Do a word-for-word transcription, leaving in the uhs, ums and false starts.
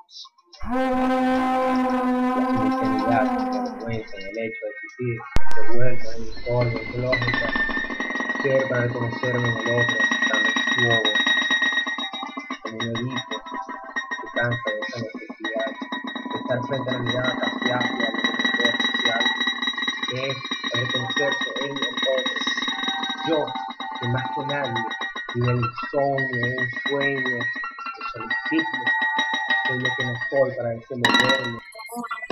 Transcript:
La sinceridad, la vergüenza en el hecho de existir, revuelta en mi polvo ecológica, ser para reconocerme en el otro, dando fuego, como un Edipo que cansa de esa necesidad, de estar frente a la mirada casi ácida del poder social, que es el reconocerse en el otro. Yo, que más que nadie, vive el insomnio, un sueño, de solipsismo, soy lo que no soy para ese moderno.